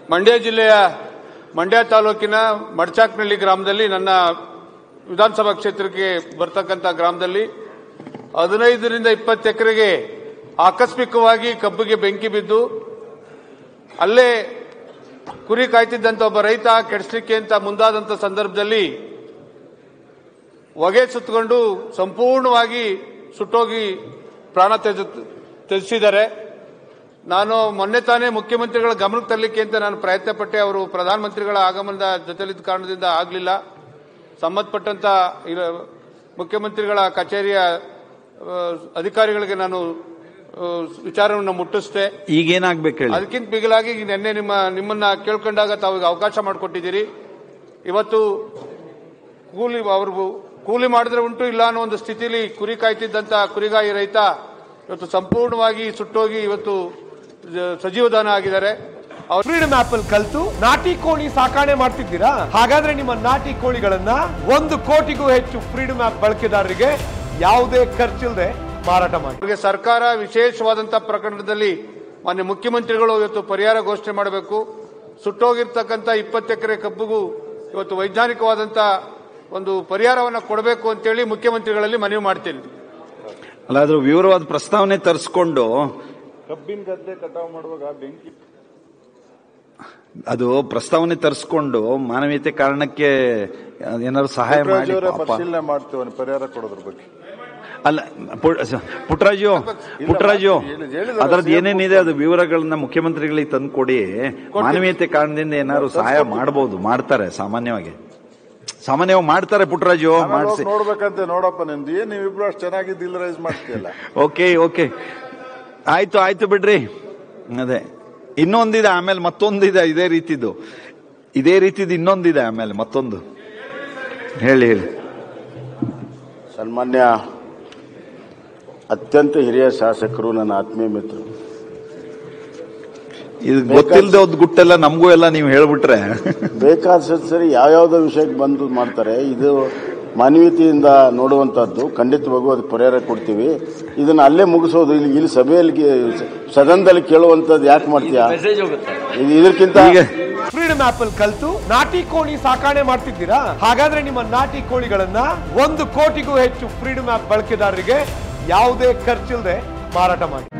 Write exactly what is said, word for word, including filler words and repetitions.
ಮಂಡ್ಯ ಜಿಲ್ಲೆಯ ಮಂಡ್ಯ ತಾಲೂಕಿನ ಮಡಚಾಕ್ನಹಳ್ಳಿ ಗ್ರಾಮದಲ್ಲಿ ನನ್ನ ವಿಧಾನಸಭಾ ಕ್ಷೇತ್ರಕ್ಕೆ ಬರ್ತಕ್ಕಂಥ ಗ್ರಾಮದಲ್ಲಿ ಹದಿನೈದರಿಂದ ಇಪ್ಪತ್ತು ಎಕರೆಗೆ ಆಕಸ್ಮಿಕವಾಗಿ ಕಬ್ಬಿಗೆ ಬೆಂಕಿ ಬಿದ್ದು ಅಲ್ಲೇ ಕುರಿ ಕಾಯ್ತಿದ್ದಂತ ಒಬ್ಬ ರೈತ ಕೆಡಿಸಲಿಕ್ಕೆ ಅಂತ ಮುಂದಾದಂತ ಸಂದರ್ಭದಲ್ಲಿ ಹೊಗೆ ಸುತ್ತಕೊಂಡು ಸಂಪೂರ್ಣವಾಗಿ ಸುಟ್ಟೋಗಿ ಪ್ರಾಣ ತ್ಯಜಿಸಿದ್ದಾರೆ. ನಾನು ಮೊನ್ನೆ ತಾನೇ ಮುಖ್ಯಮಂತ್ರಿಗಳ ಗಮನಕ್ಕೆ ತರಲಿಕ್ಕೆ ಅಂತ ನಾನು ಪ್ರಯತ್ನ ಪಟ್ಟೆ. ಅವರು ಪ್ರಧಾನಮಂತ್ರಿಗಳ ಆಗಮನದ ಜೊತೆಲಿದ್ದ ಕಾರಣದಿಂದ ಆಗಲಿಲ್ಲ. ಸಂಬಂಧಪಟ್ಟಂತ ಮುಖ್ಯಮಂತ್ರಿಗಳ ಕಚೇರಿಯ ಅಧಿಕಾರಿಗಳಿಗೆ ನಾನು ವಿಚಾರವನ್ನು ಮುಟ್ಟಿಸಿದೆ. ಈಗೇನಾಗಬೇಕು ಹೇಳಿ. ಅದಕ್ಕಿಂತ ಬಿಗಿಲಾಗಿ ನಿನ್ನೆ ನಿಮ್ಮ ನಿಮ್ಮನ್ನ ಕೇಳ್ಕೊಂಡಾಗ ತಾವು ಅವಕಾಶ ಮಾಡಿಕೊಟ್ಟಿದ್ದೀರಿ. ಇವತ್ತು ಕೂಲಿ ಅವ್ರಿಗೂ ಕೂಲಿ ಮಾಡಿದ್ರೆ ಉಂಟು ಇಲ್ಲ ಅನ್ನೋ ಒಂದು ಸ್ಥಿತಿಲಿ ಕುರಿ ಕಾಯ್ತಿದ್ದಂತ ಕುರಿಗಾಯಿ ರೈತ ಇವತ್ತು ಸಂಪೂರ್ಣವಾಗಿ ಸುಟ್ಟೋಗಿ ಇವತ್ತು ಸಜೀವದಾನ ಆಗಿದ್ದಾರೆ. ಫ್ರೀಡಮ್ ಆಪ್ ಅಲ್ಲಿ ಕಲ್ತು ನಾಟಿ ಕೋಳಿ ಸಾಕಣೆ ಮಾಡ್ತಿದ್ದೀರಾ? ಹಾಗಾದ್ರೆ ನಿಮ್ಮ ನಾಟಿ ಕೋಳಿಗಳನ್ನ ಒಂದು ಕೋಟಿಗೂ ಹೆಚ್ಚು ಫ್ರೀಡಮ್ ಆಪ್ ಬಳಕೆದಾರರಿಗೆ ಯಾವುದೇ ಖರ್ಚಿಲ್ಲದೆ ಮಾರಾಟ ಮಾಡಿ. ಸರ್ಕಾರ ವಿಶೇಷವಾದಂತಹ ಪ್ರಕರಣದಲ್ಲಿ ಮಾನ್ಯ ಮುಖ್ಯಮಂತ್ರಿಗಳು ಇವತ್ತು ಪರಿಹಾರ ಘೋಷಣೆ ಮಾಡಬೇಕು. ಸುಟ್ಟೋಗಿರ್ತಕ್ಕಂಥ ಇಪ್ಪತ್ತು ಎಕರೆ ಕಬ್ಬಿಗೂ ಇವತ್ತು ವೈಜ್ಞಾನಿಕವಾದಂತ ಒಂದು ಪರಿಹಾರವನ್ನು ಕೊಡಬೇಕು ಅಂತೇಳಿ ಮುಖ್ಯಮಂತ್ರಿಗಳಲ್ಲಿ ಮನವಿ ಮಾಡ್ತೀನಿ. ಅಲ್ಲ, ಅದ್ರ ವಿವರವಾದ ಪ್ರಸ್ತಾವನೆ ತರಿಸಿಕೊಂಡು ಕಬ್ಬಿನ ಗದ್ದೆ ಕಟಾವು ಮಾಡುವಾಗ ಬೆಂಕಿ ಅದು ಪ್ರಸ್ತಾವನೆ ತರಿಸಿಕೊಂಡು ಮಾನವೀಯತೆ ಕಾರಣಕ್ಕೆ ಏನಾದ್ರು ಸಹಾಯ ಮಾಡಿ ಪರಿಶೀಲನೆ ಮಾಡ್ತೇವೆ ಪರಿಹಾರ ಕೊಡೋದ್ರ ಬಗ್ಗೆ. ಅಲ್ಲ ಪುಟ್ಟರಾಜು ಪುಟ್ಟರಾಜು ಅದರದ್ದು ಏನೇನಿದೆ ಅದು ವಿವರಗಳನ್ನ ಮುಖ್ಯಮಂತ್ರಿಗಳಿಗೆ ತಂದು ಕೊಡಿ. ಮಾನವೀಯತೆ ಕಾರಣದಿಂದ ಏನಾದ್ರು ಸಹಾಯ ಮಾಡಬಹುದು, ಮಾಡ್ತಾರೆ ಸಾಮಾನ್ಯವಾಗಿ ಸಾಮಾನ್ಯವಾಗಿ ಮಾಡ್ತಾರೆ. ಪುಟ್ಟರಾಜು ಮಾಡಿಸಿ ನೋಡ್ಬೇಕಂತ ನೋಡಪ್ಪ ನಿಮ್ದು ಏನ್ ನೀವಿಬ್ರು ಅಷ್ಟು ಚೆನ್ನಾಗಿ ದಿಲ್ರೈಸ್ ಮಾಡ್ತೀಯಲ್ಲ. ಓಕೆ ಓಕೆ ಆಯ್ತು ಆಯ್ತು ಬಿಡ್ರಿ. ಅದೇ ಇನ್ನೊಂದಿದೆ, ಆಮೇಲೆ ಮತ್ತೊಂದಿದೆ ಇದೇ ರೀತಿದು ಇದೇ ರೀತಿದು ಇನ್ನೊಂದಿದೆ ಆಮೇಲೆ ಮತ್ತೊಂದು ಹೇಳಿ ಹೇಳಿ. ಸನ್ಮಾನ್ಯ ಅತ್ಯಂತ ಹಿರಿಯ ಶಾಸಕರು, ನನ್ನ ಆತ್ಮೀಯ ಮಿತ್ರರು, ಇದು ಗೊತ್ತಿಲ್ಲದೆ ಒಂದು ಗುಟ್ಟೆಲ್ಲ ನಮಗೂ ಎಲ್ಲ ನೀವು ಹೇಳ್ಬಿಟ್ರೆ ಬೇಕಾದ ಸರಿ ಯಾವ್ಯಾವ್ದೋ ವಿಷಯಕ್ಕೆ ಬಂದು ಮಾಡ್ತಾರೆ. ಇದು ಮಾನವೀಯತೆಯಿಂದ ನೋಡುವಂತಹದ್ದು. ಖಂಡಿತವಾಗೂ ಅದಕ್ಕೆ ಪರಿಹಾರ ಕೊಡ್ತೀವಿ. ಇದನ್ನ ಅಲ್ಲೇ ಮುಗಿಸೋದು. ಇಲ್ಲಿ ಇಲ್ಲಿ ಸಭೆಯಲ್ಲಿ ಸದನದಲ್ಲಿ ಕೇಳುವಂತದ್ದು ಯಾಕೆ ಮಾಡ್ತೀಯಾ? ಇದಕ್ಕಿಂತ ಫ್ರೀಡಮ್ ಆಪ್ ಅಲ್ಲಿ ಕಲ್ತು ನಾಟಿ ಕೋಳಿ ಸಾಕಣೆ ಮಾಡ್ತಿದ್ದೀರಾ? ಹಾಗಾದ್ರೆ ನಿಮ್ಮ ನಾಟಿ ಕೋಳಿಗಳನ್ನ ಒಂದು ಕೋಟಿಗೂ ಹೆಚ್ಚು ಫ್ರೀಡಮ್ ಆಪ್ ಬಳಕೆದಾರರಿಗೆ ಯಾವುದೇ ಖರ್ಚಿಲ್ಲದೆ ಮಾರಾಟ ಮಾಡಿ.